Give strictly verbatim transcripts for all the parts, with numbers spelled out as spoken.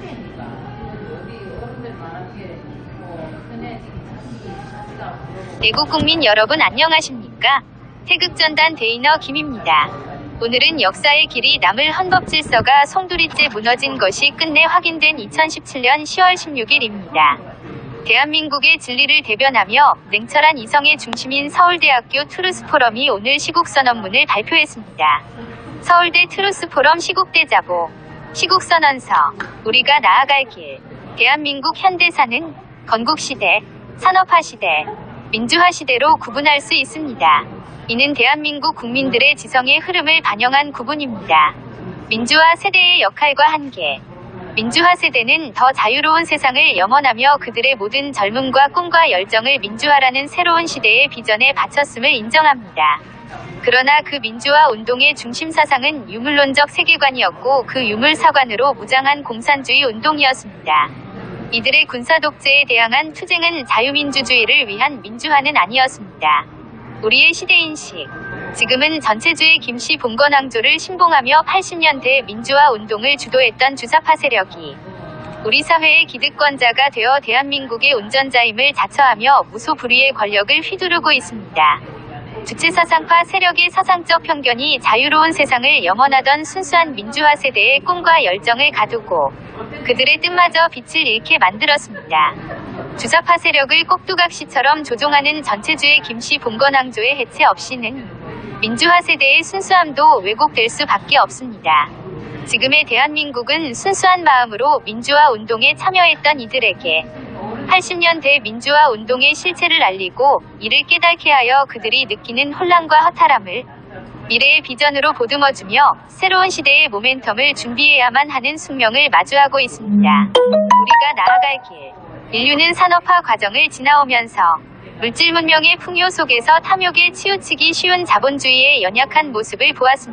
애국 국민 여러분 안녕하십니까? 태극전단 대인어 김입니다. 오늘은 역사의 길이 남을 헌법 질서가 송두리째 무너진 것이 끝내 확인된 이천십칠년 시월 십육일입니다. 대한민국의 진리를 대변하며 냉철한 이성의 중심인 서울대학교 트루스포럼이 오늘 시국선언문을 발표했습니다. 서울대 트루스포럼 시국대자보, 시국선언서, 우리가 나아갈 길, 대한민국 현대사는 건국시대, 산업화시대, 민주화시대로 구분할 수 있습니다. 이는 대한민국 국민들의 지성의 흐름을 반영한 구분입니다. 민주화 세대의 역할과 한계. 민주화 세대는 더 자유로운 세상을 염원하며 그들의 모든 젊음과 꿈과 열정을 민주화라는 새로운 시대의 비전에 바쳤음을 인정합니다. 그러나 그 민주화 운동의 중심 사상은 유물론적 세계관이었고 그 유물 사관으로 무장한 공산주의 운동이었습니다. 이들의 군사독재에 대항한 투쟁은 자유민주주의를 위한 민주화는 아니었습니다. 우리의 시대인식. 지금은 전체주의 김씨 봉건왕조를 신봉하며 팔십년대 민주화 운동을 주도했던 주사파 세력이 우리 사회의 기득권자가 되어 대한민국의 운전자임을 자처하며 무소불위의 권력을 휘두르고 있습니다. 주체사상파 세력의 사상적 편견이 자유로운 세상을 염원하던 순수한 민주화 세대의 꿈과 열정을 가두고 그들의 뜻마저 빛을 잃게 만들었습니다. 주사파 세력을 꼭두각시처럼 조종하는 전체주의 김씨 봉건왕조의 해체 없이는 민주화 세대의 순수함도 왜곡될 수밖에 없습니다. 지금의 대한민국은 순수한 마음으로 민주화 운동에 참여했던 이들에게 팔십년대 민주화 운동의 실체를 알리고 이를 깨닫게 하여 그들이 느끼는 혼란과 허탈함을 미래의 비전으로 보듬어주며 새로운 시대의 모멘텀을 준비해야만 하는 숙명을 마주하고 있습니다. 우리가 나아갈 길. 인류는 산업화 과정을 지나오면서 물질 문명의 풍요 속에서 탐욕에 치우치기 쉬운 자본주의의 연약한 모습을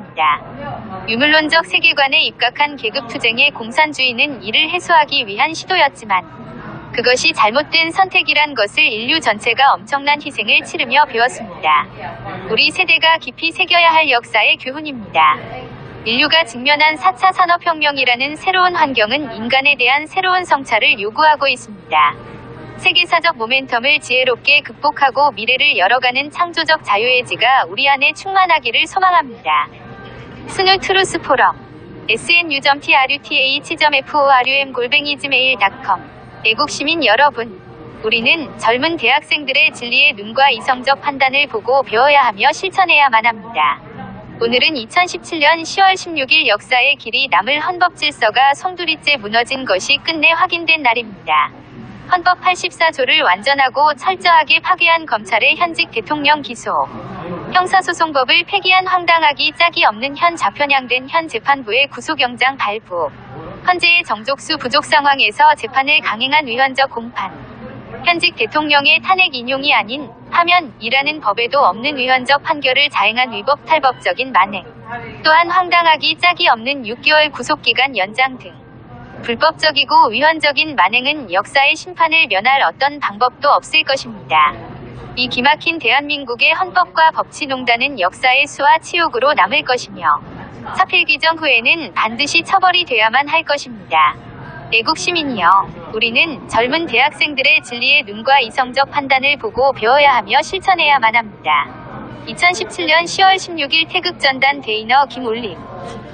보았습니다. 유물론적 세계관에 입각한 계급투쟁의 공산주의는 이를 해소하기 위한 시도였지만 그것이 잘못된 선택이란 것을 인류 전체가 엄청난 희생을 치르며 배웠습니다. 우리 세대가 깊이 새겨야 할 역사의 교훈입니다. 인류가 직면한 사차 산업혁명이라는 새로운 환경은 인간에 대한 새로운 성찰을 요구하고 있습니다. 세계사적 모멘텀을 지혜롭게 극복하고 미래를 열어가는 창조적 자유의지가 우리 안에 충만하기를 소망합니다. 스누 트루스 포럼 에스엔유.트루th.forum 골뱅이 지메일 닷컴 애국시민 여러분, 우리는 젊은 대학생들의 진리의 눈과 이성적 판단을 보고 배워야 하며 실천해야만 합니다. 오늘은 이천십칠년 시월 십육일 역사의 길이 남을 헌법 질서가 송두리째 무너진 것이 끝내 확인된 날입니다. 헌법 팔십사조를 완전하고 철저하게 파괴한 검찰의 현직 대통령 기소, 형사소송법을 폐기한 황당하기 짝이 없는 현 좌편향된 현 재판부의 구속영장 발부, 헌재의 정족수 부족 상황에서 재판을 강행한 위헌적 공판, 현직 대통령의 탄핵 인용이 아닌 하면이라는 법에도 없는 위헌적 판결을 자행한 위법 탈법적인 만행, 또한 황당하기 짝이 없는 육개월 구속기간 연장 등 불법적이고 위헌적인 만행은 역사의 심판을 면할 어떤 방법도 없을 것입니다. 이 기막힌 대한민국의 헌법과 법치농단은 역사의 수와 치욕으로 남을 것이며 사필 규정 후에는 반드시 처벌이 돼야만 할 것입니다. 애국시민이여, 우리는 젊은 대학생들의 진리의 눈과 이성적 판단을 보고 배워야 하며 실천해야만 합니다. 이천십칠년 시월 십육일 태극전단 대인어 김올림.